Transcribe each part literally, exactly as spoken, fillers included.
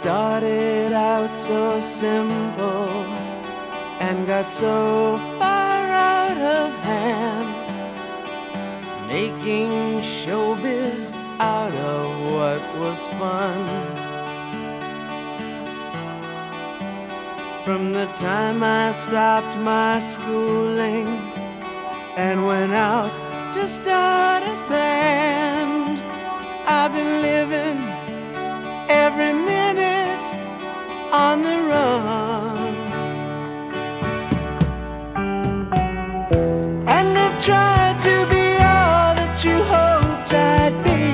started out so simple and got so far out of hand, making showbiz out of what was fun. From the time I stopped my schooling and went out to start a band, I've been living every minute on the run. And I've tried to be all that you hoped I'd be,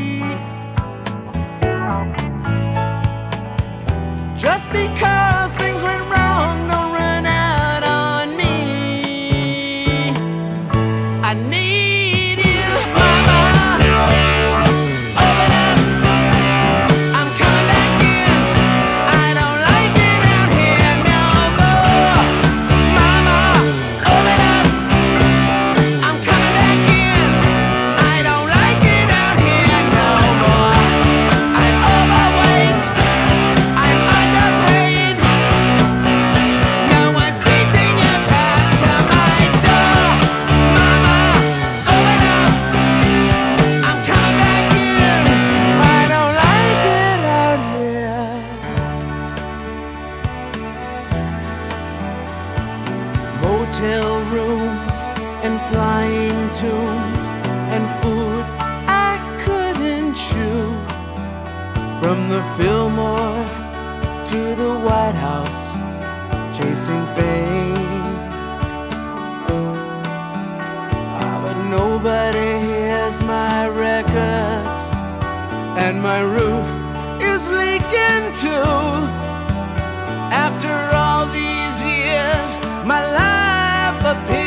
just because things went wrong, don't run out on me. I need you, mama. Open up, I'm coming back in. I don't like it out here no more. Mama, open up, I'm coming back in. I don't like it out here no more. I'm overweight, I'm underpaid. No one's beating your back to my door. Mama, open up, I'm coming back in. I don't like it out here. Motel rooms and flying tombs and food I couldn't chew. From the Fillmore to the White House, chasing fame. Ah, but nobody hears my records, and my roof is leaking too. After all these years, my life appears